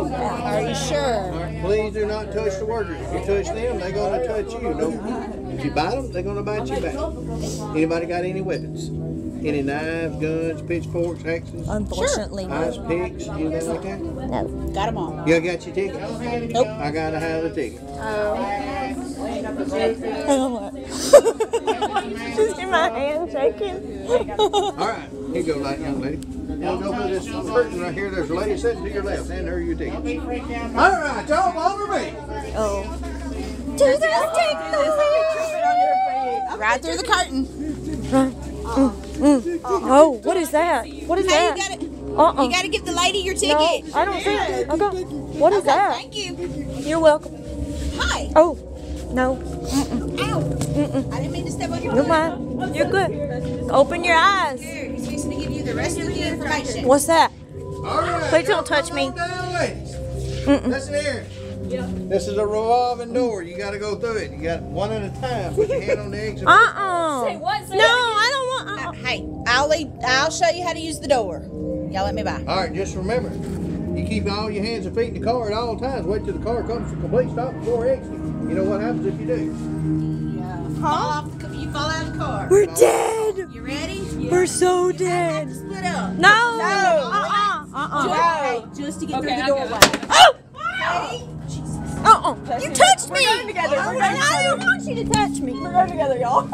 Are you sure? Right, please do not touch the workers. If you touch them, they're going to touch you. If you bite them, they're going to bite you back. Anybody got any weapons? Any knives, guns, pitchforks, axes? Unfortunately, Ice picks, anything like that? no. Got them all. You got your ticket? Nope. I gotta have the ticket. Just in my hand shaking. Alright, here you go, young lady. You'll go through this curtain right here. There's a lady sitting to your left. Hand her your ticket. Alright, y'all, over me. Oh. To the stick. Right through the curtain. Oh, what is that? What is that? You gotta give the lady your ticket. No, I don't see it. Okay. What is that? Thank you. You're welcome. Hi. Oh, no. Ow. I didn't mean to step on your You're foot. fine. You're good. Open your eyes. Here, he's fixing to give you the rest of the information. What's that? Alright. Please don't touch me. Down, ladies. Listen here. This is a revolving door. You got to go through it. You got one at a time. Put your hand on the exit. Say what? No, I don't want. Hey, I'll show you how to use the door. Y'all let me by. All right, just remember, you keep all your hands and feet in the car at all times. Wait till the car comes to a complete stop before exiting. You know what happens if you do? You fall out of the car. We're dead. You ready? We're so You dead. have to split up. No. Just to get through the doorway. Oh. Ready? You touched me. We're going together. I don't want you to touch me. We're going together, y'all.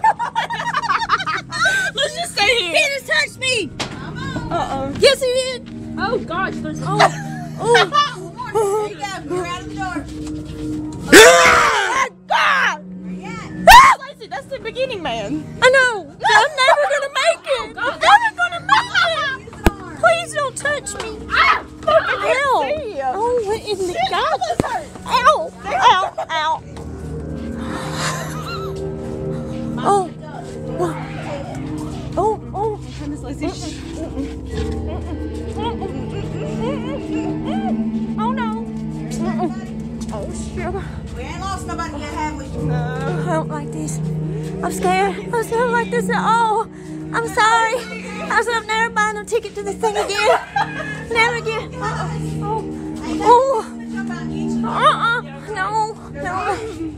Let's just stay here. He just touched me. Yes, he did. Oh gosh, there's Oh. There you go. You're out of the door. God. Where you at? Lacey, that's the beginning man. I know. I'm never gonna make it. I'm never gonna make it. Use an arm. Please don't touch me. Fucking hell. Oh, what in the God? Ow. Ow. Ow. Oh. Oh. Oh. Miss Lacey. Oh no. Oh shit. We ain't lost nobody yet, have we? I don't like this. I'm scared. I don't like this at all. I'm sorry. I said I'm never buying no ticket to this thing again. Never again. Oh. Oh. No. No.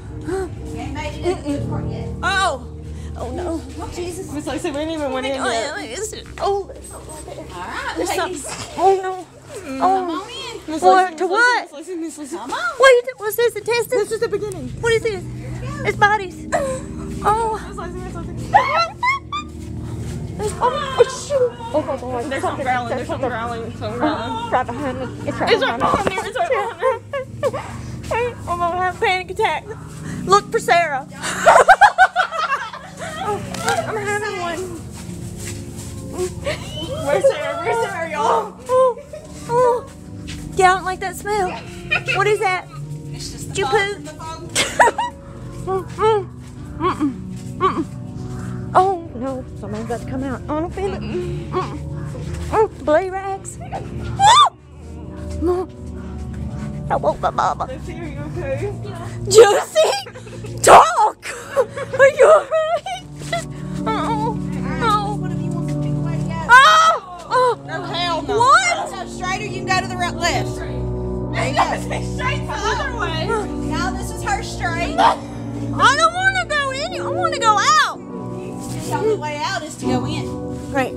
Oh. Oh no. Jesus. Miss Lacey, we didn't even went in yet. Oh, there's something right there. There's something. Oh no. Oh. Miss What? Lacey, To what? Miss Lacey, Miss Lacey. What's this? Intestines? This is the beginning. What is this? It's bodies. Oh. Miss Lacey, Miss Lacey. Oh shoot. Oh my God. There's some growling. There's some growling. Some growling. Right behind me. It's right behind me. It's right behind me. I'm gonna have a panic attack. Look for Sarah. Oh, I'm having one. Where's Sarah? Where's Sarah, y'all? Oh. Yeah, I don't like that smell. What is that? Did you poop? Oh no, somebody's about to come out. I don't feel it. Bloody rags. I woke my mama. Lacey, are you okay? Josie, talk. Are you alright? Oh, One of you wants to pick a way to go. oh, No, hell no. What? So straight or you can go to the left. There you go. Straight the other way. Now this is her straight. I don't want to go in. I want to go out. The only way out is to go in. Right.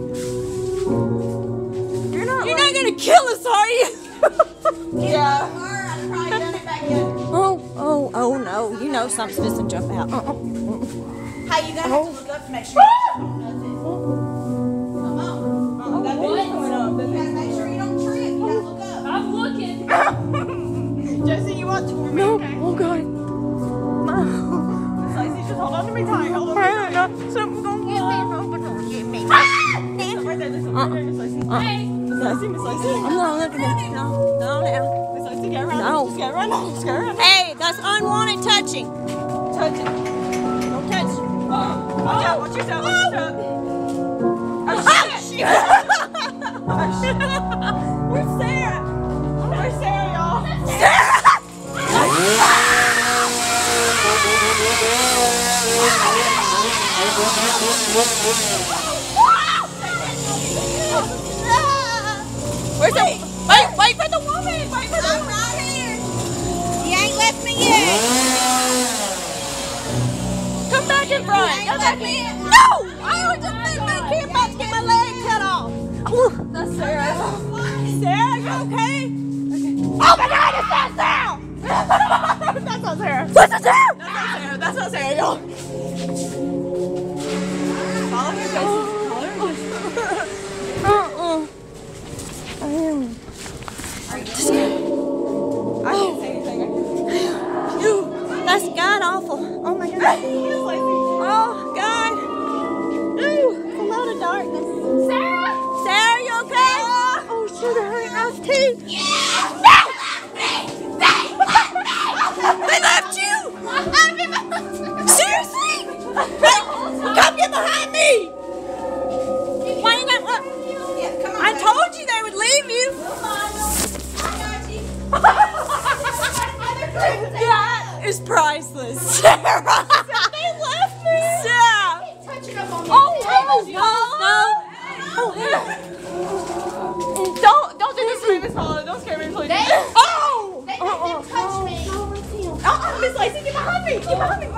You're not gonna kill us, are you? Yeah. I'd probably done it back in. Oh no. You know something's supposed to jump out. Hey, you gotta have to look up to make sure you don't do nothing. Come on. You gotta make sure you don't trip. You gotta look up. I'm looking. Josie, you want to me? No. Okay. Oh God. Miss Lacey, just hold on to me tight. Hold on to me tight. Something's gonna get me. Something's gonna get me. Right there, there's something right there, Miss Lacey. Hey, Miss Lacey, Miss Lacey. I'm not looking at it. No, now. Miss Lacey, get around. No. Just get around. Just get around. Hey, that's unwanted touching. Touch it. Don't touch. Watch out, watch yourself, watch yourself. Oh shit! Where's Sarah? Where's Sarah, y'all? Sarah! Where's the... Wait for the woman! Wait for the Okay. No! I was just thinking my kid about to get my leg cut off. Oh, That's Sarah. Sarah, you okay? Oh my God, it's not Sarah! That's not Sarah. What's the Sarah? That's not Sarah. That's not Sarah, y'all. Follow her, Josie. Follow her. I am. I can't say anything. Ew, that's God awful. Oh my God. Oh God. Ew, it's a lot of darkness. Sarah? Sarah, you okay? Oh, shoot, it hurt my teeth. No! They left you! Seriously? Come get behind me! Why you got what? Yeah, come on. I told you they would leave you. That is priceless. Sarah! They left me! Sarah! Oh, Don't do this to me, Miss Paula. Don't scare me, please. Oh! They didn't touch me. Miss Lacey, get behind me. Get behind me.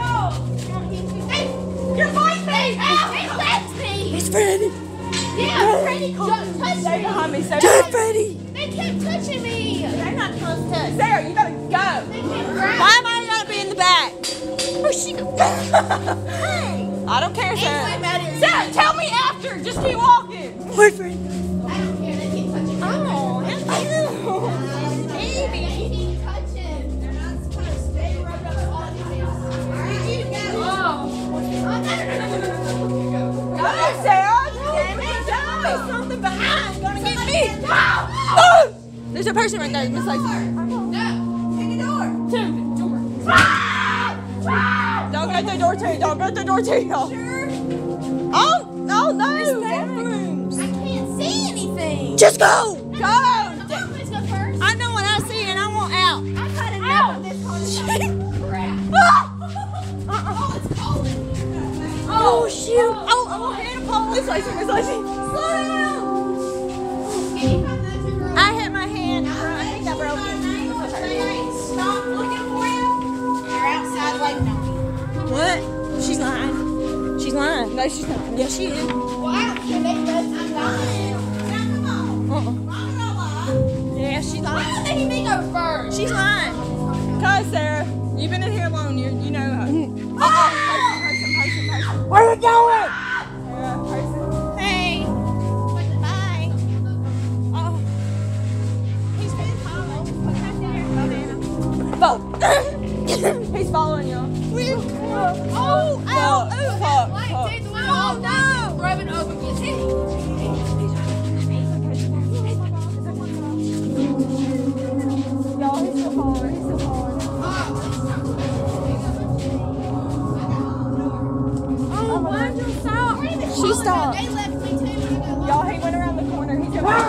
You're biting me. They left me. It's Freddy. Yeah, Freddy just touched Stay me. behind me. Stay Dude, behind me. Freddy. They kept touching me. They're not supposed to. Sarah, you gotta go. They kept grabbing. Why am I gonna be in the back? Oh, she. I don't care, Sarah. Anyway, Maddie, Sarah, tell me after. Just keep walking. Where's Freddy? I don't care. They keep touching me. Oh, Baby. They keep touching. They're not supposed to. They rubbed up all the things. All right, you go. Go, Sarah. There's something behind. Gonna get me. Oh! There's a person right there, Miss Lacey. No. Pick a door. Don't go through the door too. Don't go through the door too, y'all. Sure. Oh no, bathrooms. I can't see anything. Just go! Go. Come on, let's go first. I know what I see and I want out. I've had enough of this whole crap. Oh, it's cold in here. Oh, shoot. Oh, Hand upon Miss Lacey, Miss Lacey. Slow down. Can you find those two girls? I hit my hand. I think I broke it. Stop looking for you. You're outside waiting on me. What? She's lying. She's lying. No, she's not. Yeah, she is. Well, I don't care. They left. I'm lying. Now, come on. I'm not lying. Yeah, she's Why lying. don't they let me go first? She's lying. Cause Sarah, you've been in here alone. You know. Person. Where are you going? Person. Hey. Bye. Oh. He's been following. What kind of Vote. He's following you. Oh, ow. Fuck. Like, dude, oh, no. Rubbing over against me. Y'all, he's still following. He's still following. Oh, why'd you stop? She stopped. They left me too. Y'all, he went around the corner. He's gonna.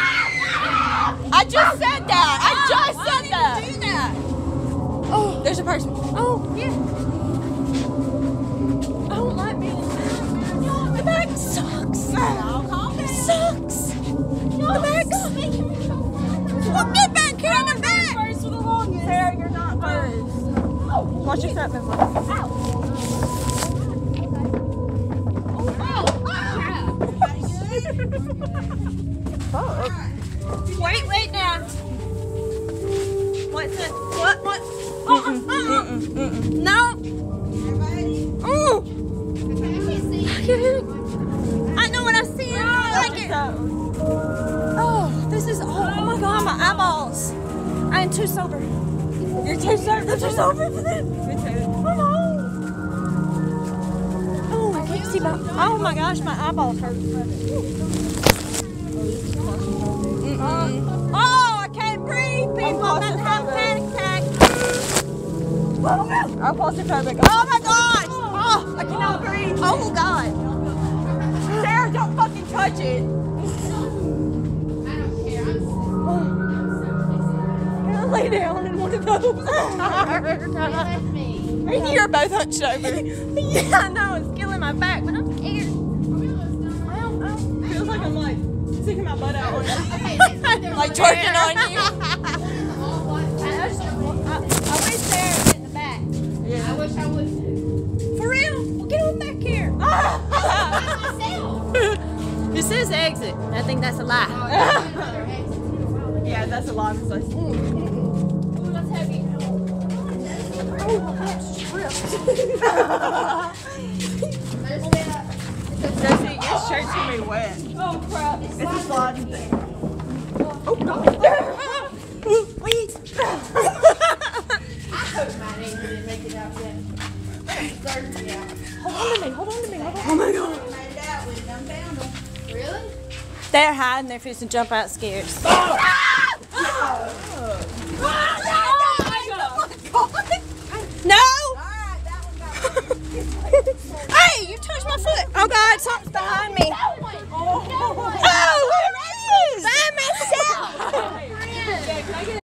I just said that. I just said that. Do that. Oh, there's a person. Oh, yeah. I don't like being in the back sucks. It sucks. The back sucks. Well, get back here in the back. First for the longest. Sarah, you're not first. Watch your step, Miss Lacey. Wait now. What's it? What? No. Oh. I know what I see. I don't like it. Oh, this is. Oh my God, my eyeballs. I am too sober. You're too sober. I'm too sober for this. Me too. Oh, I can't see my. Oh my gosh, my eyeballs hurt. Oh, I can't breathe, people. I'm having a panic attack. I'm claustrophobic. Oh my gosh. Oh, I cannot breathe. Oh God. Sarah, don't fucking touch it. Can I lay down in one of those? And you're both hunched over. Yeah, I know. It's killing my back, but I'm scared. Feels like I'm like sticking my butt out. Like twerking on you. I wish Sarah was in the back. Yeah. I wish I would too. For real? Well, get on It says exit. I think that's a lie. Yeah, that's a lot of us. Josie, your shirt's gonna be wet. Oh crap. It's a sliding thing. Oh god. Wait. I hope my name didn't make it out yet. Hold on to me. Hold on to me. Hold on. Oh my god. Made it out with them found them. Really? They're hiding. They're fixing to jump out scared. No! Alright, that one got Hey, you touched my foot. Oh god, something's behind me. Oh, there it is! By myself!